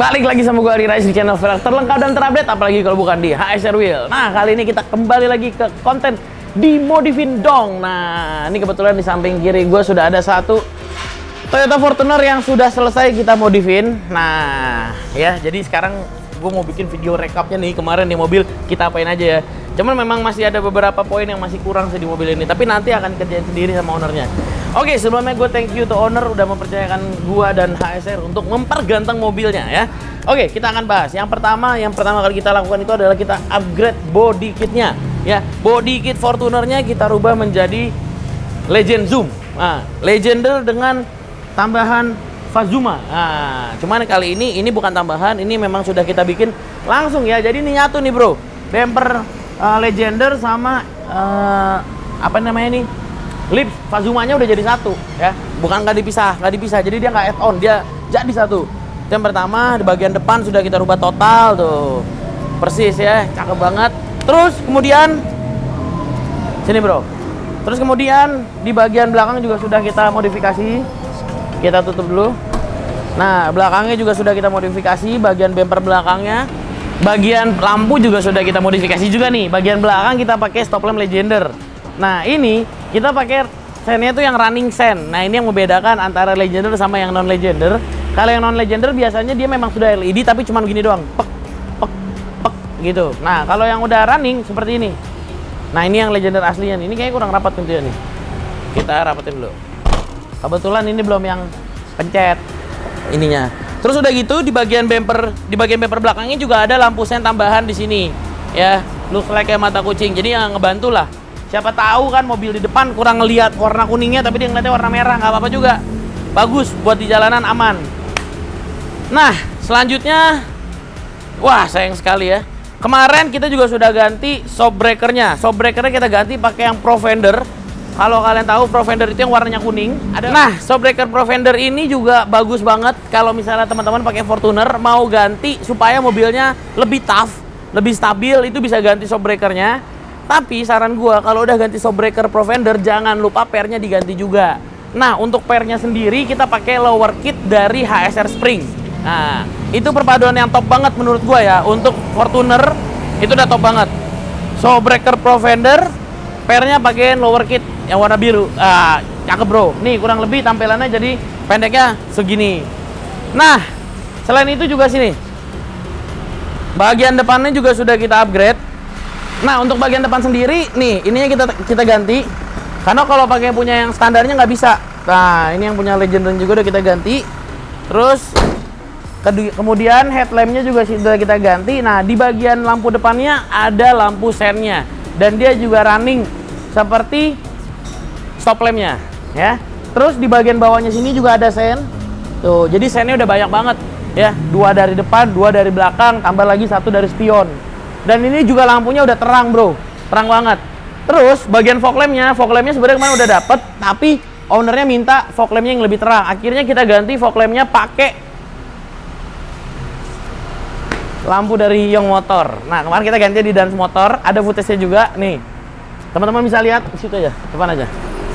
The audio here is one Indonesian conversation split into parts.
Balik lagi sama gue Ari Rais di channel velg terlengkap dan terupdate, apalagi kalau bukan di HSR Wheel. Nah, kali ini kita kembali lagi ke konten dimodifin dong. Nah, ini kebetulan di samping kiri gue sudah ada satu Toyota Fortuner yang sudah selesai kita modifin. Nah, ya, jadi sekarang gue mau bikin video recapnya nih, kemarin di mobil kita apain aja ya. Cuman memang masih ada beberapa poin yang masih kurang sih di mobil ini, tapi nanti akan kerjain sendiri sama ownernya. Oke, sebelumnya gue thank you to owner udah mempercayakan gue dan HSR untuk memperganteng mobilnya ya. Oke, kita akan bahas. Yang pertama kali kita lakukan itu adalah kita upgrade body kitnya ya. Body kit Fortunernya kita rubah menjadi Legend Zoom. Nah, Legender dengan tambahan Fazuma. Nah, cuman kali ini bukan tambahan, ini memang sudah kita bikin langsung ya. Jadi ini nyatu nih bro, bumper Legender sama apa namanya nih, lips Fazumanya udah jadi satu ya, bukan nggak dipisah, jadi dia nggak add on, dia jadi satu. Yang pertama di bagian depan sudah kita rubah total tuh, persis ya, cakep banget. Terus kemudian sini bro, terus kemudian di bagian belakang juga sudah kita modifikasi, kita tutup dulu. Nah, belakangnya juga sudah kita modifikasi, bagian bumper belakangnya. Bagian lampu juga sudah kita modifikasi juga nih. Bagian belakang kita pakai stop lamp Legender. Nah, ini kita pakai sennya tuh yang running sen. Nah, ini yang membedakan antara Legender sama yang non Legender. Kalau yang non Legender biasanya dia memang sudah LED tapi cuma begini doang, pek pek pek gitu. Nah, kalau yang udah running seperti ini. Nah, ini yang Legender aslinya nih. Ini kayaknya kurang rapat pintunya nih. Kita rapatin dulu. Kebetulan ini belum yang pencet ininya. Terus udah gitu di bagian bumper belakangnya juga ada lampu sen tambahan di sini. Ya, looks like kayak mata kucing. Jadi yang ngebantu lah. Siapa tahu kan mobil di depan kurang ngelihat warna kuningnya tapi dia ngeliatnya warna merah, nggak apa-apa juga. Bagus buat di jalanan, aman. Nah, selanjutnya wah, sayang sekali ya. Kemarin kita juga sudah ganti shock breakernya. Shock breakernya kita ganti pakai yang Pro Fender. Kalau kalian tahu Pro Fender itu yang warnanya kuning. Nah, shock breaker Pro Fender ini juga bagus banget kalau misalnya teman-teman pakai Fortuner mau ganti supaya mobilnya lebih tough, lebih stabil, itu bisa ganti shock breakernya. Tapi saran gua kalau udah ganti shock breaker Pro Fender jangan lupa pernya diganti juga. Nah, untuk pernya sendiri kita pakai lower kit dari HSR Spring. Nah, itu perpaduan yang top banget menurut gua ya. Untuk Fortuner itu udah top banget. Shock breaker Pro Fender, pernya pakein lower kit yang warna biru. Cakep bro. Nih kurang lebih tampilannya jadi pendeknya segini. Nah, selain itu juga sini bagian depannya juga sudah kita upgrade. Nah, untuk bagian depan sendiri nih, ininya kita ganti karena kalau pakai punya yang standarnya nggak bisa. Nah, ini yang punya Legender juga udah kita ganti. Terus kemudian headlampnya juga sudah kita ganti. Nah, di bagian lampu depannya ada lampu sennya dan dia juga running seperti stop lampnya ya. Terus di bagian bawahnya sini juga ada sen tuh, jadi sennya udah banyak banget ya, 2 dari depan, 2 dari belakang, tambah lagi 1 dari spion. Dan ini juga lampunya udah terang bro, terang banget. Terus bagian fog lampnya sebenarnya kemarin udah dapet, tapi ownernya minta fog lampnya yang lebih terang. Akhirnya kita ganti fog lampnya pakai lampu dari Young Motor. Nah, kemarin kita ganti di Dance Motor, ada footage-nya juga nih. Teman-teman bisa lihat di situ aja, depan aja.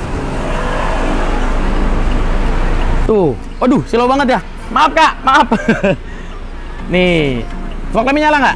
Tuh, waduh, slow banget ya. Maaf kak, maaf. Nih, fog lampnya nyala nggak?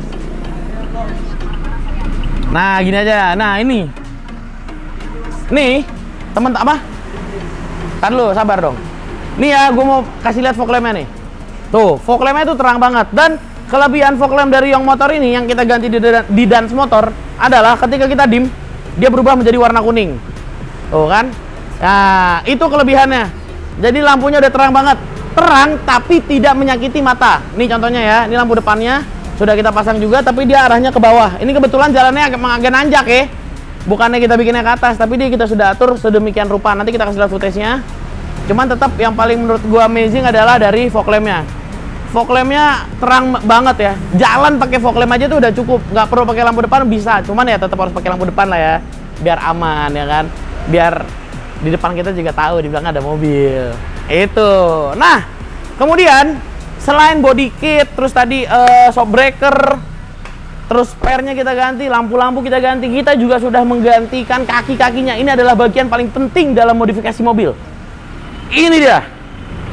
Nah, gini aja. Nah, ini. Nih, temen apa? Ntar dulu, sabar dong. Nih ya, gue mau kasih lihat fog lampnya nih. Tuh, fog lampnya tuh terang banget. Dan kelebihan fog lamp dari Young Motor ini yang kita ganti di Dance Motor adalah ketika kita dim, dia berubah menjadi warna kuning. Tuh kan? Nah, itu kelebihannya. Jadi lampunya udah terang banget. Terang tapi tidak menyakiti mata. Ini contohnya ya, ini lampu depannya sudah kita pasang juga tapi dia arahnya ke bawah. Ini kebetulan jalannya agak nanjak ya. Bukannya kita bikinnya ke atas, tapi dia kita sudah atur sedemikian rupa. Nanti kita kasih lihat footage-nya. Cuman tetap yang paling menurut gua amazing adalah dari fog lamp-nya. Fog lamp-nya terang banget ya. Jalan pakai fog lamp aja tuh udah cukup. Nggak perlu pakai lampu depan bisa. Cuman ya tetap harus pakai lampu depan lah ya. Biar aman ya kan. Biar di depan kita juga tahu di belakang ada mobil. Itu. Nah, kemudian selain body kit, terus tadi shock breaker, terus pernya kita ganti, lampu-lampu kita ganti, kita juga sudah menggantikan kaki-kakinya. Ini adalah bagian paling penting dalam modifikasi mobil. Ini dia.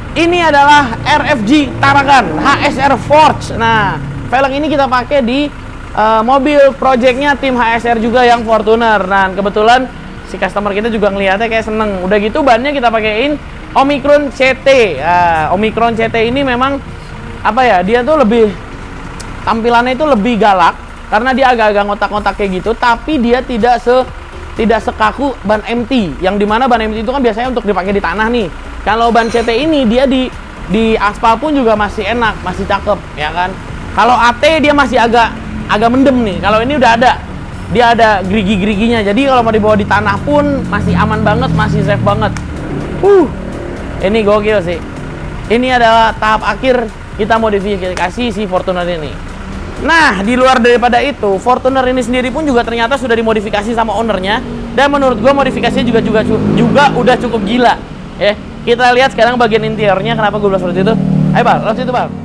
Ini adalah RFG Taragan HSR Forge. Nah, velg ini kita pakai di mobil projectnya tim HSR juga yang Fortuner. Nah, kebetulan si customer kita juga ngeliatnya kayak seneng. Udah gitu bannya kita pakein Omicron CT. Omicron CT ini memang apa ya? Dia tuh lebih tampilannya itu lebih galak karena dia agak-agak ngotak-ngotak kayak gitu, tapi dia tidak sekaku ban MT. Yang dimana ban MT itu kan biasanya untuk dipakai di tanah nih. Kalau ban CT ini dia di aspal pun juga masih enak, masih cakep, ya kan. Kalau AT dia masih agak mendem nih. Kalau ini udah ada, dia ada gerigi-geriginya. Jadi kalau mau dibawa di tanah pun masih aman banget, masih safe banget. Ini gokil sih. Ini adalah tahap akhir kita modifikasi si Fortuner ini. Nah, di luar daripada itu, Fortuner ini sendiri pun juga ternyata sudah dimodifikasi sama ownernya. Dan menurut gua modifikasinya juga udah cukup gila. Ya, kita lihat sekarang bagian interiornya. Kenapa gue bilang seperti itu? Ayo Bal, lewat situ Bal.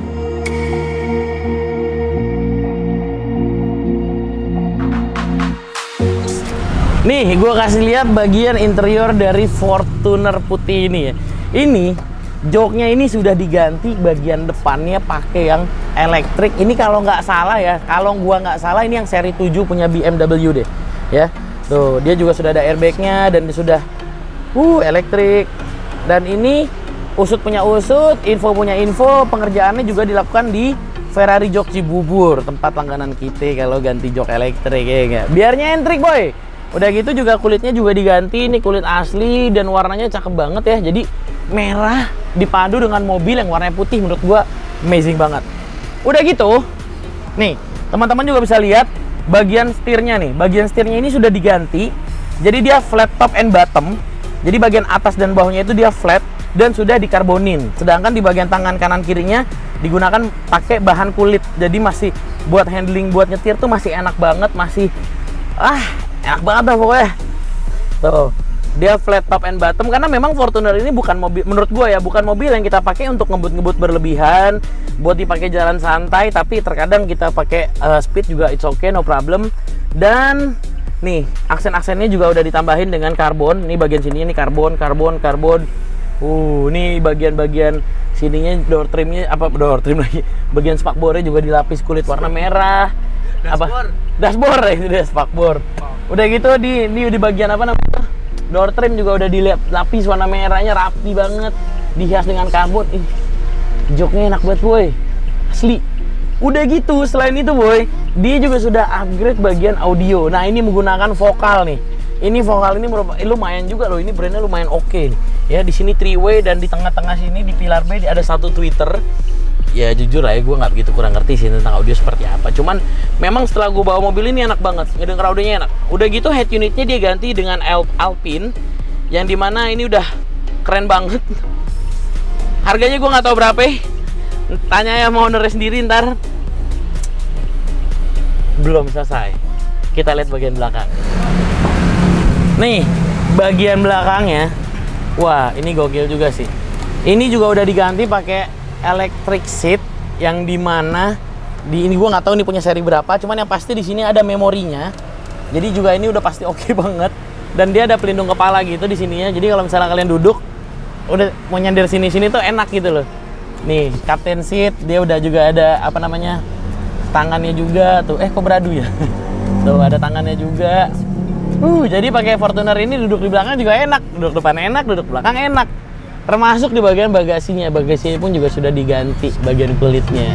Nih, gue kasih lihat bagian interior dari Fortuner putih ini ya. Ini joknya ini sudah diganti bagian depannya pakai yang elektrik. Ini kalau nggak salah ya, kalau gua nggak salah ini yang seri 7 punya BMW deh. Ya, tuh dia juga sudah ada airbagnya dan sudah elektrik. Dan ini usut punya usut, info punya info. Pengerjaannya juga dilakukan di Ferrari Jok Cibubur, tempat langganan kita kalau ganti jok elektrik ya nggak. Biar nyentrik boy. Udah gitu juga kulitnya juga diganti, ini kulit asli dan warnanya cakep banget ya. Jadi merah dipadu dengan mobil yang warnanya putih, menurut gua amazing banget. Udah gitu, nih teman-teman juga bisa lihat bagian setirnya nih. Bagian setirnya ini sudah diganti, jadi dia flat top and bottom. Jadi bagian atas dan bawahnya itu dia flat dan sudah dikarbonin. Sedangkan di bagian tangan kanan kirinya digunakan pakai bahan kulit. Jadi masih buat handling, buat nyetir tuh masih enak banget, masih enak banget dah pokoknya. Tuh, dia flat top and bottom karena memang Fortuner ini bukan mobil, menurut gua ya, bukan mobil yang kita pakai untuk ngebut-ngebut berlebihan, buat dipakai jalan santai, tapi terkadang kita pakai speed juga it's okay, no problem. Dan nih, aksen-aksennya juga udah ditambahin dengan karbon. Ini bagian sini ini karbon. Nih bagian-bagian sininya door trimnya lagi. Bagian spakbornya juga dilapis kulit warna merah. Dashboard ya, itu dia spakbor. Udah gitu di bagian apa namanya? Door trim juga udah dilapis warna merahnya, rapi banget, dihias dengan karbon. Joknya enak banget boy, asli. Udah gitu, selain itu boy, dia juga sudah upgrade bagian audio. Nah, ini menggunakan vokal nih. Ini vokal ini lumayan juga loh. Ini brandnya lumayan oke nih. Ya, di sini 3-way dan di tengah-tengah sini di pilar B ada satu tweeter. Ya jujur lah ya, gue nggak begitu kurang ngerti sih tentang audio seperti apa. Cuman memang setelah gue bawa mobil ini enak banget, ngedenger audionya enak. Udah gitu head unitnya dia ganti dengan Alpine, yang dimana ini udah keren banget. Harganya gue nggak tahu berapa. Tanya ya sama ownernya sendiri ntar. Belum selesai. Kita lihat bagian belakang. Nih, bagian belakangnya. Wah, ini gokil juga sih. Ini juga udah diganti pakai electric seat, yang dimana ini gua nggak tahu ini punya seri berapa, cuman yang pasti di sini ada memorinya. Jadi juga ini udah pasti oke banget. Dan dia ada pelindung kepala gitu di sininya. Jadi kalau misalnya kalian duduk, udah mau nyender sini-sini tuh enak gitu loh. Nih, captain seat, dia udah juga ada apa namanya, tangannya juga tuh. Kok beradu ya? Tuh ada tangannya juga. Jadi pakai Fortuner ini duduk di belakang juga enak, duduk depan enak, duduk belakang enak. Termasuk di bagian bagasinya. Bagasinya pun juga sudah diganti bagian kulitnya.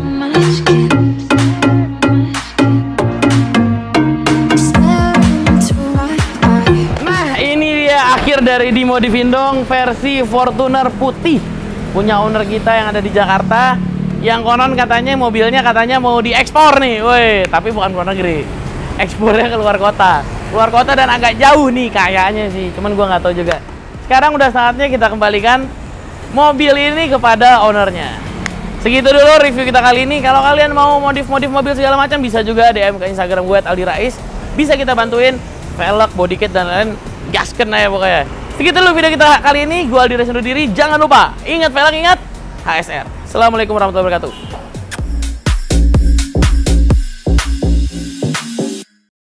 Nah, ini dia akhir dari Dimodifindong versi Fortuner putih. Punya owner kita yang ada di Jakarta, yang konon katanya mobilnya mau diekspor nih, woi, tapi bukan luar negeri, ekspornya ke luar kota dan agak jauh nih kayaknya sih, cuman gua nggak tahu juga. Sekarang udah saatnya kita kembalikan mobil ini kepada ownernya. Segitu dulu review kita kali ini. Kalau kalian mau modif mobil segala macam, bisa juga DM ke Instagram gue @aldirais. Bisa kita bantuin velg, body kit dan lain-lain, gasken aja pokoknya. Segitu dulu video kita kali ini. Gue Aldi Rais undur diri. Jangan lupa, ingat velg, ingat HSR. Assalamualaikum warahmatullahi wabarakatuh.